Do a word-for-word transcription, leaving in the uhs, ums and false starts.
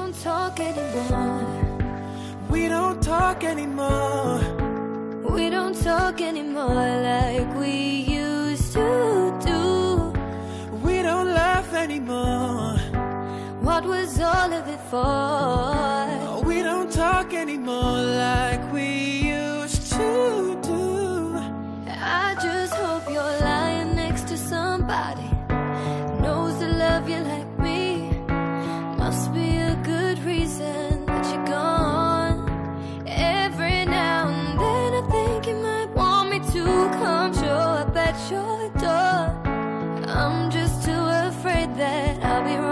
don't talk anymore. We don't talk anymore. We don't talk anymore like we used to do. We don't laugh anymore. What was all of it for? We don't talk anymore like we used to do. I just hope you're lying next to somebody knows to love you like me. Must be a good reason that you're gone. Every now and then I think you might want me to come show up at your door. I'm just too afraid that I'll be wrong.